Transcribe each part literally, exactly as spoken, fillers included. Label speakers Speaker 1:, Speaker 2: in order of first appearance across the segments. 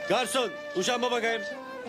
Speaker 1: Garson, uşağıma bakayım.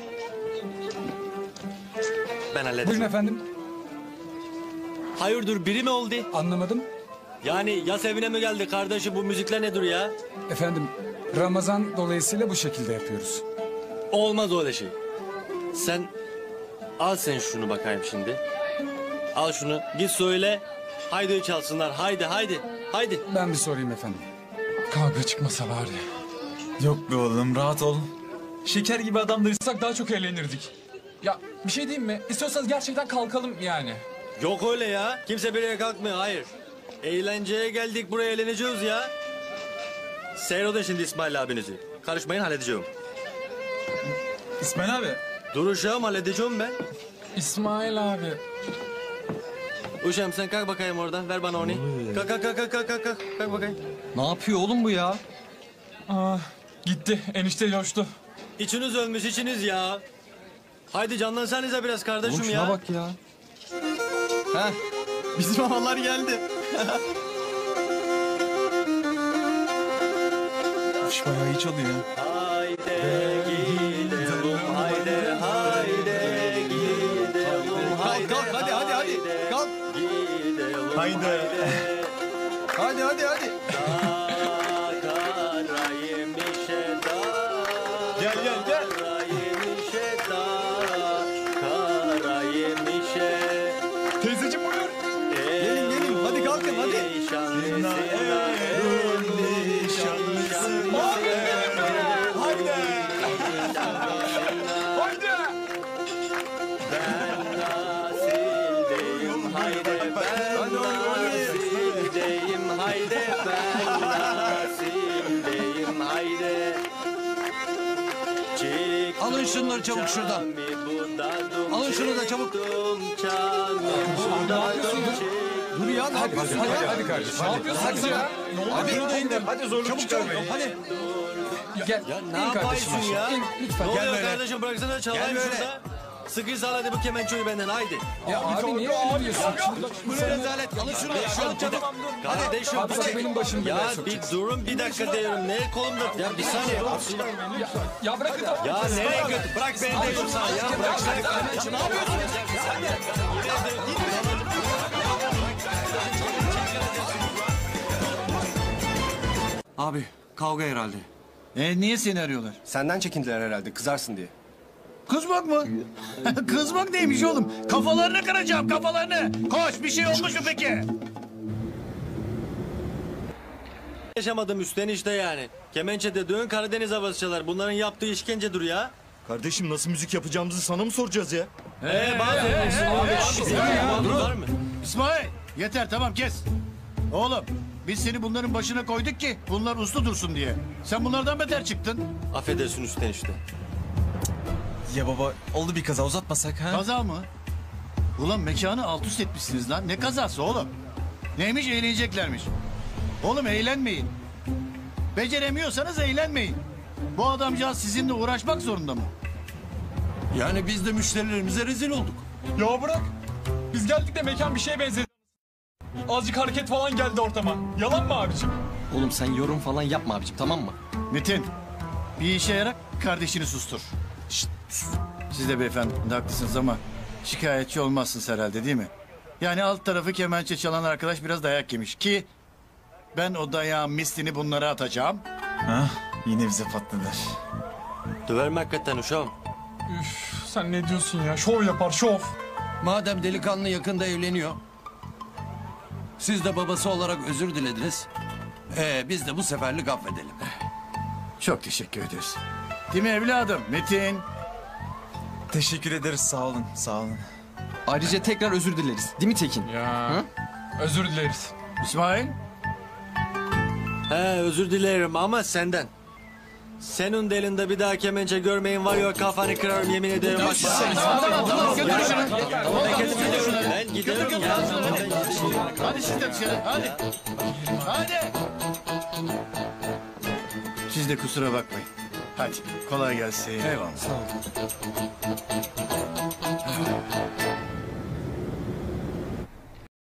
Speaker 1: Ben halledeceğim.
Speaker 2: Buyurun efendim.
Speaker 1: Hayırdır, biri mi oldu?
Speaker 2: Anlamadım.
Speaker 1: Yani yas evine mi geldi kardeşim, bu müzikler nedir ya?
Speaker 2: Efendim, Ramazan dolayısıyla bu şekilde yapıyoruz.
Speaker 1: Olmaz öyle şey. Sen al sen şunu bakayım şimdi. Al şunu, git söyle. Haydi çalsınlar, haydi haydi haydi.
Speaker 2: Ben bir sorayım efendim. Kavga çıkmasa bari.
Speaker 3: Yok be oğlum, rahat ol. Şeker gibi adamlarıysak
Speaker 4: Daha çok eğlenirdik. Ya bir şey diyeyim mi? İstiyorsanız gerçekten kalkalım yani.
Speaker 1: Yok öyle ya, kimse bir yere kalkmıyor, hayır. Eğlenceye geldik, buraya eğleneceğiz ya. Seyredin şimdi İsmail abinizi. Karışmayın, halledeceğim.
Speaker 3: İsmail abi.
Speaker 1: Dur uşağım, halledeceğim ben.
Speaker 4: İsmail abi.
Speaker 1: Uşağım sen kalk bakayım oradan, ver bana onu. Kalk kalk kalk kalk kalk kalk kalk, kalk bakayım.
Speaker 5: Ne yapıyor oğlum bu ya?
Speaker 4: Aa, gitti. Enişte coştu.
Speaker 1: İçiniz ölmüş, içiniz ya. Haydi canlansanıza biraz kardeşim
Speaker 5: Oğlum
Speaker 1: ya.
Speaker 5: şuna bak ya. Heh, bizim havalar geldi.
Speaker 3: Üf, bayağı iyi çalıyor.
Speaker 1: Haydi gidelim, haydi haydi gidelim.
Speaker 5: Kalk kalk hadi hadi hadi. Kalk.
Speaker 1: Gidelim,
Speaker 3: Haydi.
Speaker 5: Hadi hadi hadi.
Speaker 1: Karayım işe da.
Speaker 3: Gel gel gel.
Speaker 1: Karayım işe da. Karayım işe.
Speaker 3: Teyzeciğim buyur.
Speaker 5: Gelin gelin hadi kalkın hadi.
Speaker 1: Haydi ben nasildeyim, haydi ben nasildeyim, haydi.
Speaker 5: Alın şunları çabuk şuradan. Alın şunu da çabuk. Dur ya ne yapıyorsun
Speaker 2: Hadi,
Speaker 5: ya?
Speaker 2: hadi kardeşim.
Speaker 4: Ne yapıyorsunuz ya?
Speaker 5: Hadi hadi.
Speaker 3: Hadi zorluk çıkarmayın.
Speaker 5: Hadi.
Speaker 2: Gel,
Speaker 1: Ya ne
Speaker 2: in kardeşim
Speaker 1: yapıyorsun ya?
Speaker 2: aşağı. İn, lütfen.
Speaker 1: Ne
Speaker 2: Gel
Speaker 1: oluyor
Speaker 2: böyle.
Speaker 1: kardeşim, bıraksana çalayım
Speaker 5: Gel böyle.
Speaker 1: şurada. Sıkıysa al hadi bu kemençoyu benden, haydi.
Speaker 2: Ya abi niye indiriyorsun?
Speaker 5: Bu ne rezalet? Alın şunu. Alın çabuk.
Speaker 1: Kardeşim
Speaker 2: Abi bak benim başım belaya
Speaker 1: ya bir
Speaker 2: sokacak.
Speaker 1: durun bir dakika diyorum. Ne kolumda? Ya bir saniye.
Speaker 4: Ya bırakın tamam.
Speaker 1: Ya nereye götür? Bırak beni de yoksa ya. Bırak sen. Ne yapıyorsun?
Speaker 5: Abi kavga herhalde.
Speaker 6: E niye seni arıyorlar?
Speaker 7: Senden çekindiler herhalde, kızarsın diye.
Speaker 6: Kızmak mı? Kızmak neymiş oğlum? Kafalarını kıracağım kafalarını. Koş bir şey olmuş mu peki?
Speaker 1: Yaşamadım üstten işte yani. Kemençede dön Karadeniz havası çalar. Bunların yaptığı işkencedir ya.
Speaker 3: Kardeşim nasıl müzik yapacağımızı sana mı soracağız ya?
Speaker 1: Ee bazı var mı?
Speaker 6: İsmail yeter tamam kes. Oğlum biz seni bunların başına koyduk ki bunlar uslu dursun diye. Sen bunlardan beter çıktın.
Speaker 1: Affedersin üstten işte.
Speaker 3: Ya baba oldu bir kaza, uzatmasak ha?
Speaker 6: Kaza mı? Ulan mekanı alt üst etmişsiniz lan. Ne kazası oğlum? Neymiş eğleneceklermiş. Oğlum eğlenmeyin. Beceremiyorsanız eğlenmeyin. Bu adamcağız sizinle uğraşmak zorunda mı?
Speaker 5: Yani biz de müşterilerimize rezil olduk.
Speaker 4: Ya bırak. Biz geldik de mekan bir şeye benzedi. Azıcık hareket falan geldi ortama. Yalan mı abicim?
Speaker 5: Oğlum sen yorum falan yapma abicim, tamam mı?
Speaker 6: Metin bir işe yarar kardeşini sustur. Şşt, sus. Siz de beyefendi haklısınız ama şikayetçi olmazsınız herhalde değil mi? Yani alt tarafı kemençe çalan arkadaş biraz dayak yemiş ki ben o dayağın mislini bunlara atacağım.
Speaker 3: Ha, yine bize patladılar.
Speaker 1: Döver mi hakikaten uşağım?
Speaker 4: Üf, sen ne diyorsun ya? Şov yapar şov.
Speaker 5: Madem delikanlı yakında evleniyor, siz de babası olarak özür dilediniz. Ee, biz de bu seferlik affedelim.
Speaker 6: Çok teşekkür ederiz. Değil mi evladım Metin?
Speaker 3: Teşekkür ederiz, sağ olun, sağ olun.
Speaker 5: Ayrıca tekrar özür dileriz. Değil mi Tekin?
Speaker 4: Ya. Özür dileriz.
Speaker 6: İsmail?
Speaker 1: He özür dilerim ama senden. Senin de elinde bir daha kemençe görmeyin var ya, kafanı kırarım yemin ederim. Bak
Speaker 6: Götür şunu.
Speaker 1: ben giderim ya.
Speaker 6: Hadi siz de dışarı hadi. Hadi. Siz de kusura bakmayın. Hadi kolay gelsin. Eyvallah. Sağ olun.